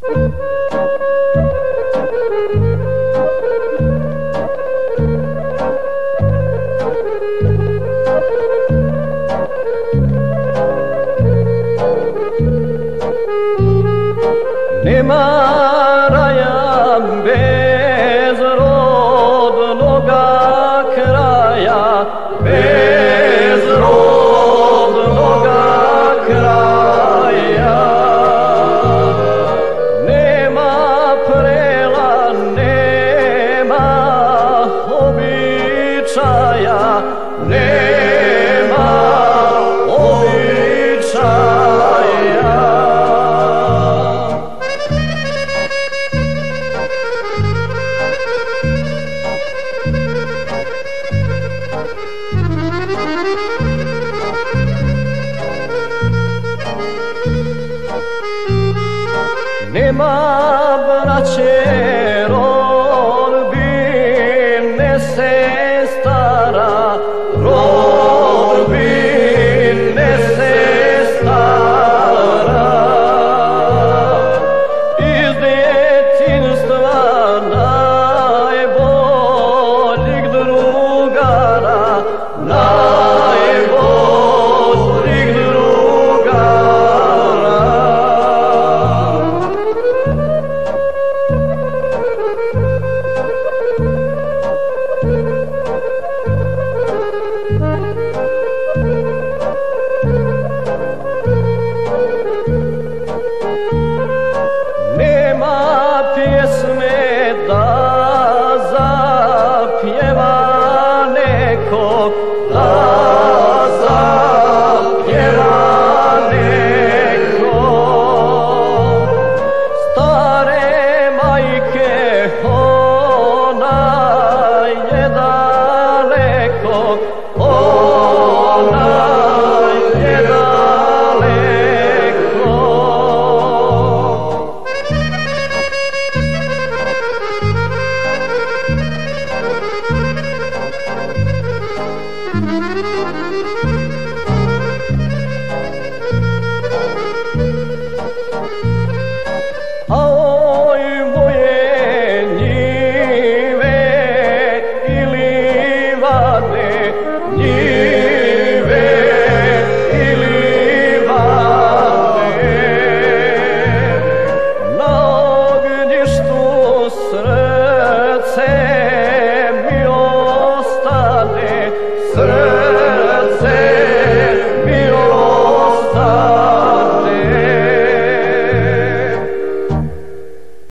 Nema raja bez rodnoga kraja, bez rodnoga kraja. Nema prela, nema običaja, nema običaja. Nema braće, rodbine, sestara, rodbine, sestara. Iz djetinjstva najboljih drugara, najboljih drugara. Nema pjesme da zapjeva nekog,